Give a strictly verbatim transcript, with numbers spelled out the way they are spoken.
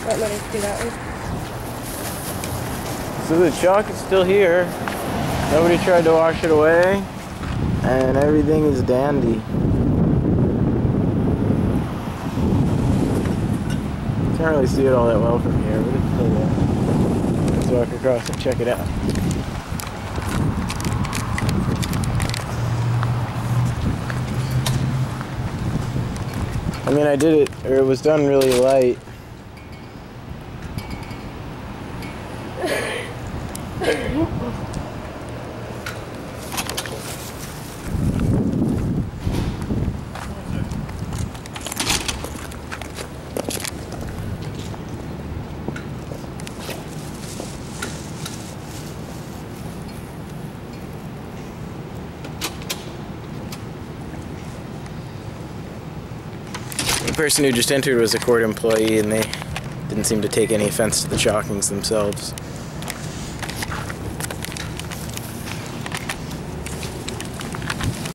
Let me do that one. So the chalk is still here. Nobody tried to wash it away, and everything is dandy. Can't really see it all that well from here, but it's still there. Let's walk across and check it out. I mean, I did it, or it was done really light. The person who just entered was a court employee, and they didn't seem to take any offense to the chalkings themselves.